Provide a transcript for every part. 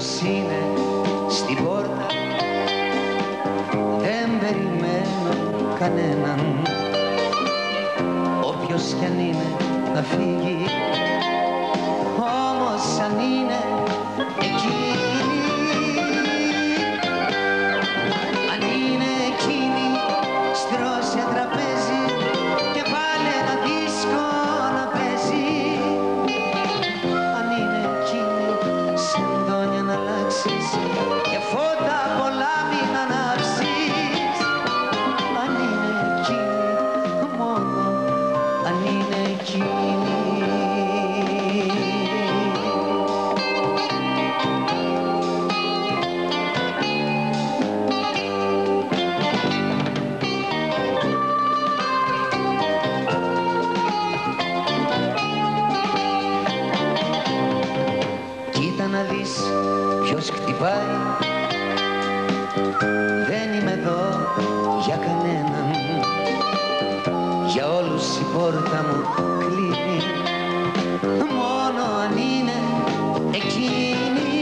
ποιος είναι στην πόρτα, δεν περιμένω κανέναν. Όποιος κι αν είναι να φύγει, όμως αν είναι εκείνη, αν είναι εκείνη στρώσε τραπέζι και βάλε ένα δίσκο να παίζει. Αν είναι εκείνη σεντόνια να αλλάξεις και φώτα πολλά μην ανάψεις. Αν είναι εκείνη, μόνο αν είναι εκείνη. Κοίτα να δεις ποιος χτυπάει, δεν είμαι εδώ για κανέναν. Για όλους η πόρτα μου κλείνει, μόνο αν είναι εκείνη.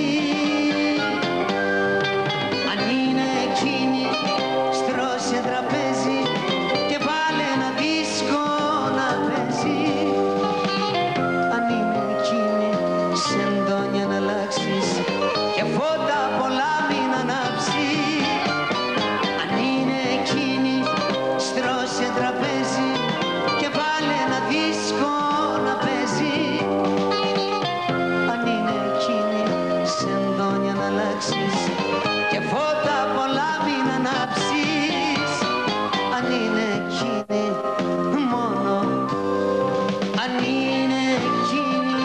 Αν είναι εκείνη στρώσε τραπέζι και βάλε ένα δίσκο να παίζει. Αν είναι εκείνη σεντόνια να αλλάξεις και φώτα πολλά μην ανάψεις. Αν είναι εκείνη στρώσε τραπέζι και βάλε ένα δίσκο να παίζει. Αν είναι εκείνη σεντόνια να αλλάξεις και φώτα πολλά μην ανάψεις. Αν είναι εκείνη, μόνο αν είναι εκείνη.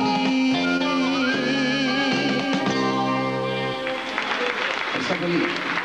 Ευχαριστώ πολύ.